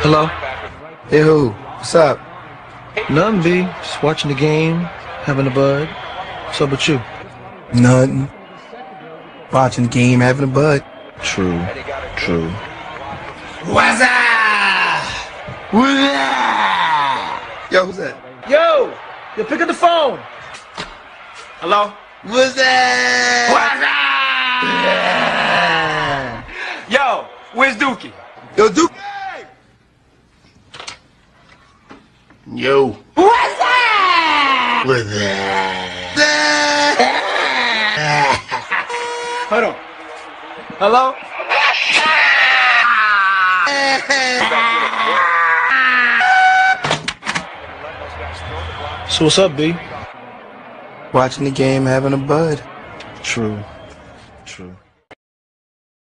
Hello? Hey, who? What's up? Nothing, B. Just watching the game, having a bud. What's up with you? Nothing. Watching the game, having a bud. True. True. Wazzup! Yo, who's that? Yo! Pick up the phone! Hello? What's that? Yo, where's Dookie? Yo, Duke. Yo. What's that? What's that? Hold on. Hello? So what's up, B? Watching the game, having a bud. True. True.